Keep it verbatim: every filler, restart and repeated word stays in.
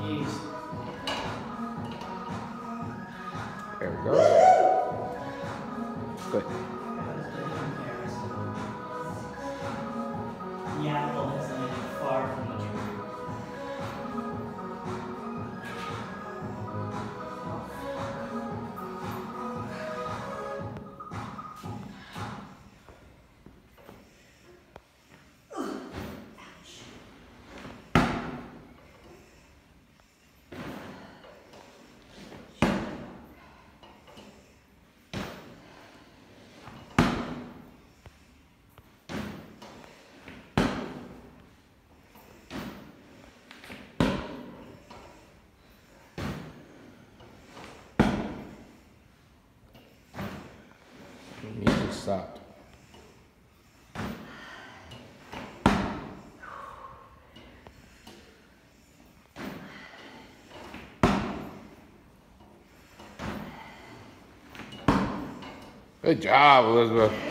Jeez. There we go. Good. The apple has landed far from the tree. Music stopped. Good job, Elizabeth.